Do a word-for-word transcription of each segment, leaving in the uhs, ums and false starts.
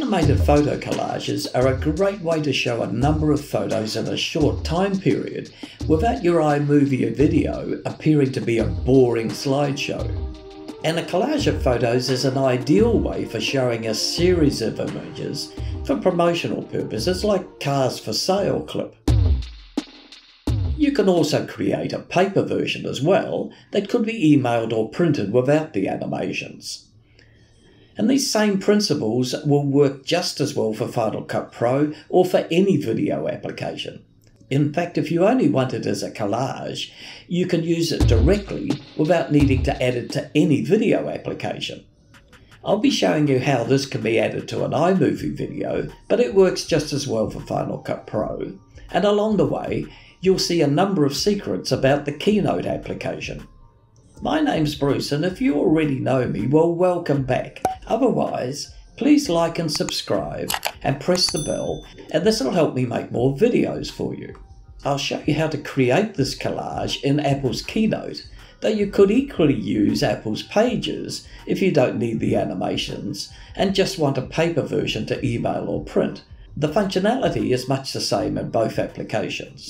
Animated photo collages are a great way to show a number of photos in a short time period without your iMovie video appearing to be a boring slideshow. And a collage of photos is an ideal way for showing a series of images for promotional purposes like cars for sale clip. You can also create a paper version as well that could be emailed or printed without the animations. And these same principles will work just as well for Final Cut Pro or for any video application. In fact, if you only want it as a collage, you can use it directly without needing to add it to any video application. I'll be showing you how this can be added to an iMovie video, but it works just as well for Final Cut Pro. And along the way, you'll see a number of secrets about the Keynote application. My name's Bruce, and if you already know me, well, welcome back. Otherwise, please like and subscribe and press the bell, and this will help me make more videos for you. I'll show you how to create this collage in Apple's Keynote, though you could equally use Apple's Pages if you don't need the animations and just want a paper version to email or print. The functionality is much the same in both applications.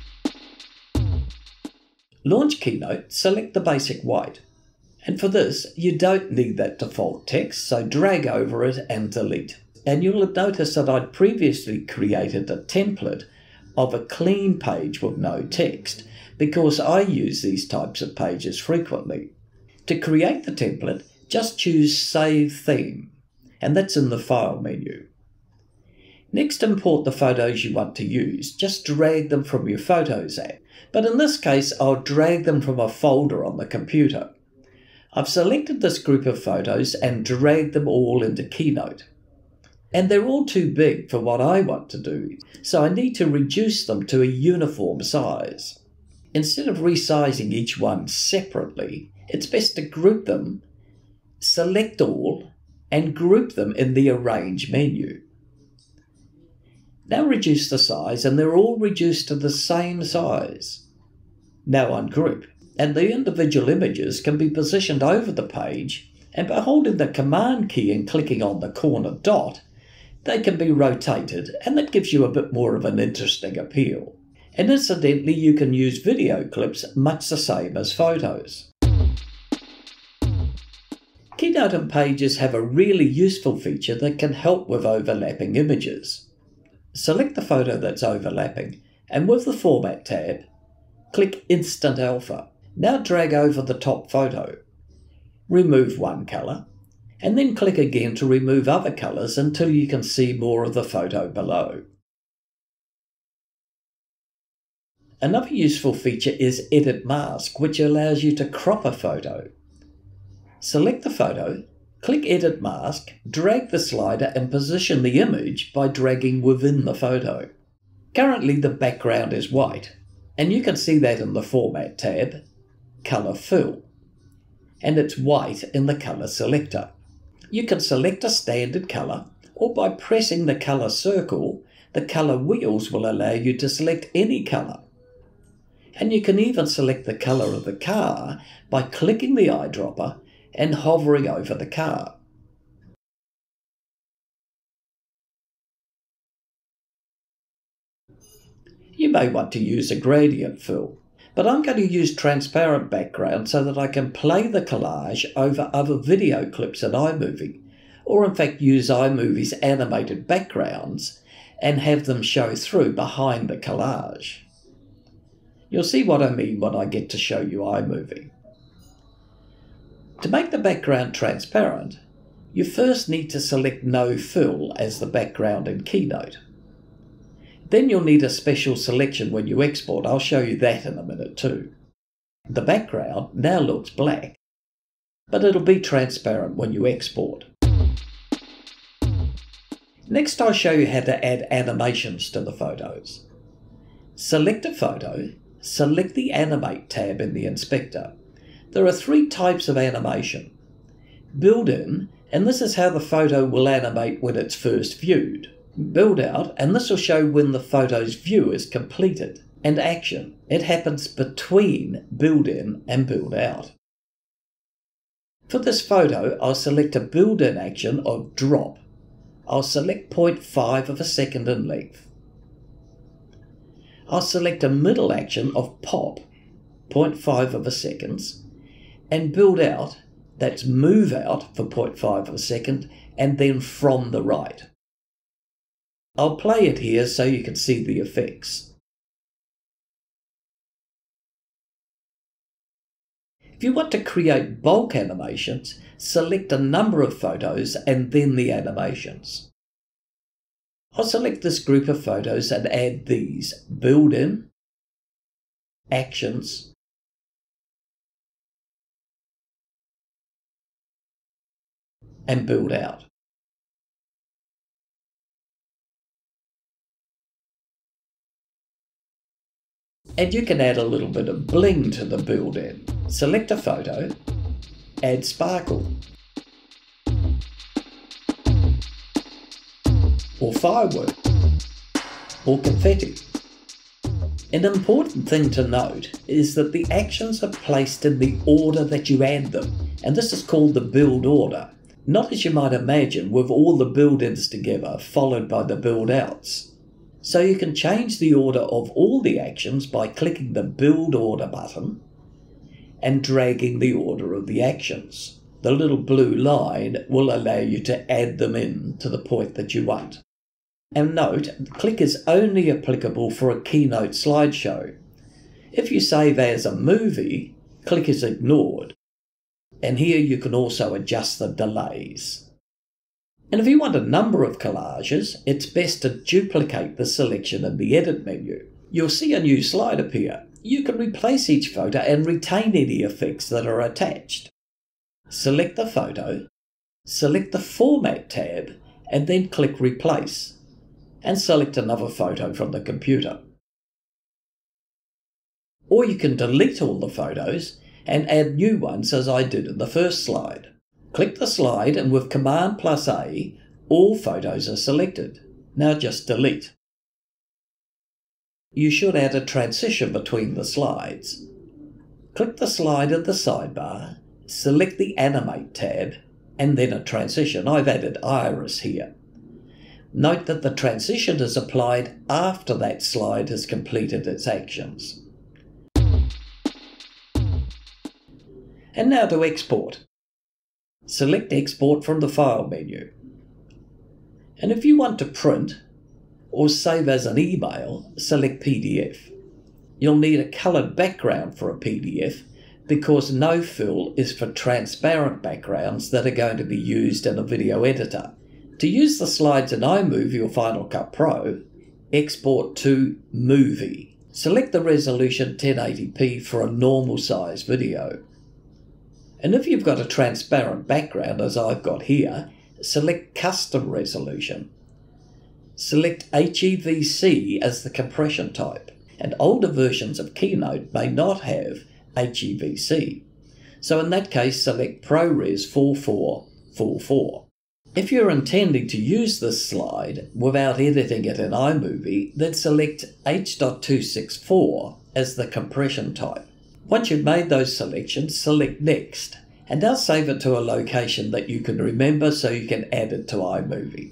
Launch Keynote, select the basic white. And for this, you don't need that default text, so drag over it and delete. And you'll have noticed that I'd previously created a template of a clean page with no text, because I use these types of pages frequently. To create the template, just choose Save Theme, and that's in the File menu. Next, import the photos you want to use. Just drag them from your Photos app, but in this case, I'll drag them from a folder on the computer. I've selected this group of photos and dragged them all into Keynote. And they're all too big for what I want to do, so I need to reduce them to a uniform size. Instead of resizing each one separately, it's best to group them, select all, and group them in the Arrange menu. Now reduce the size, and they're all reduced to the same size. Now ungroup, and the individual images can be positioned over the page, and by holding the Command key and clicking on the corner dot, they can be rotated, and that gives you a bit more of an interesting appeal. And incidentally, you can use video clips much the same as photos. Keynote and Pages have a really useful feature that can help with overlapping images. Select the photo that's overlapping, and with the Format tab, click Instant Alpha. Now drag over the top photo. Remove one colour, and then click again to remove other colours until you can see more of the photo below. Another useful feature is Edit Mask, which allows you to crop a photo. Select the photo, click Edit Mask, drag the slider and position the image by dragging within the photo. Currently the background is white, and you can see that in the Format tab, Colour Fill, and it's white in the Colour Selector. You can select a standard colour, or by pressing the colour circle, the colour wheels will allow you to select any colour. And you can even select the colour of the car by clicking the eyedropper and hovering over the car. You may want to use a gradient fill, but I'm going to use transparent background so that I can play the collage over other video clips in iMovie, or in fact use iMovie's animated backgrounds and have them show through behind the collage. You'll see what I mean when I get to show you iMovie. To make the background transparent, you first need to select No Fill as the background in Keynote. Then you'll need a special selection when you export. I'll show you that in a minute too. The background now looks black, but it'll be transparent when you export. Next, I'll show you how to add animations to the photos. Select a photo, select the Animate tab in the inspector. There are three types of animation. Build-in, and this is how the photo will animate when it's first viewed. Build out, and this will show when the photo's view is completed. And action, it happens between build-in and build out. For this photo, I'll select a build-in action of drop. I'll select zero point five of a second in length. I'll select a middle action of pop, zero point five of a second, and build out, that's move out for zero point five of a second, and then from the right. I'll play it here so you can see the effects. If you want to create bulk animations, select a number of photos and then the animations. I'll select this group of photos and add these: build in, actions, and build out. And you can add a little bit of bling to the build in. Select a photo, add sparkle, or firework, or confetti. An important thing to note is that the actions are placed in the order that you add them, and this is called the build order. Not as you might imagine with all the build-ins together followed by the build-outs. So you can change the order of all the actions by clicking the build order button and dragging the order of the actions. The little blue line will allow you to add them in to the point that you want. And note, the click is only applicable for a Keynote slideshow. If you save as a movie, click is ignored. And here you can also adjust the delays. And if you want a number of collages, it's best to duplicate the selection in the Edit menu. You'll see a new slide appear. You can replace each photo and retain any effects that are attached. Select the photo, select the Format tab, and then click Replace, and select another photo from the computer. Or you can delete all the photos and add new ones as I did in the first slide. Click the slide and with Command plus A, all photos are selected. Now just delete. You should add a transition between the slides. Click the slide at the sidebar, select the Animate tab, and then a transition. I've added Iris here. Note that the transition is applied after that slide has completed its actions. And now to export. Select Export from the File menu. And if you want to print or save as an email, select P D F. You'll need a coloured background for a P D F because no fill is for transparent backgrounds that are going to be used in a video editor. To use the slides in iMovie or Final Cut Pro, export to Movie. Select the resolution ten eighty p for a normal size video. And if you've got a transparent background, as I've got here, select Custom Resolution. Select H E V C as the compression type, and older versions of Keynote may not have H E V C. So in that case, select ProRes forty-four forty-four. If you're intending to use this slide without editing it in iMovie, then select H two sixty-four as the compression type. Once you've made those selections, select Next, and now save it to a location that you can remember so you can add it to iMovie.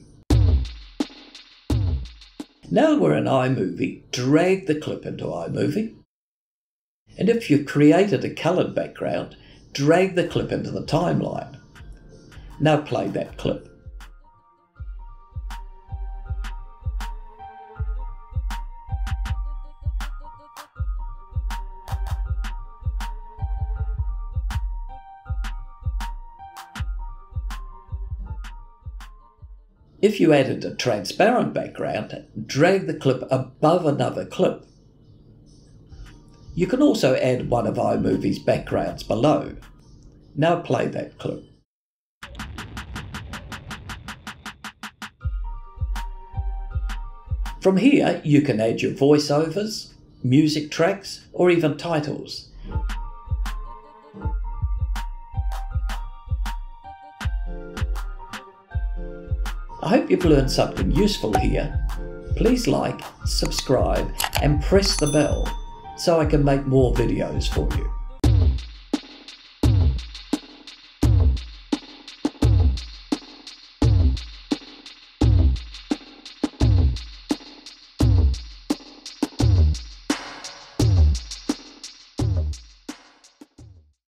Now we're in iMovie, drag the clip into iMovie, and if you've created a coloured background, drag the clip into the timeline. Now play that clip. If you added a transparent background, drag the clip above another clip. You can also add one of iMovie's backgrounds below. Now play that clip. From here, you can add your voiceovers, music tracks, or even titles. I hope you've learned something useful here. Please like, subscribe, and press the bell so I can make more videos for you.